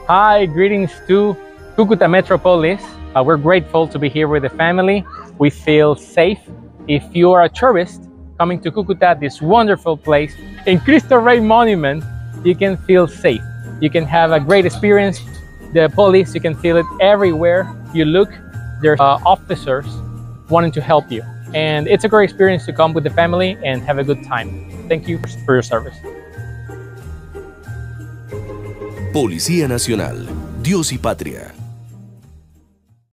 Hi, greetings to Cúcuta Metropolis. We're grateful to be here with the family. We feel safe. If you are a tourist coming to Cúcuta, this wonderful place, in Cristo Rey Monument, you can feel safe. You can have a great experience. The police, you can feel it everywhere you look. There's officers wanting to help you. And it's a great experience to come with the family and have a good time. Thank you for your service. Policía Nacional, Dios y Patria.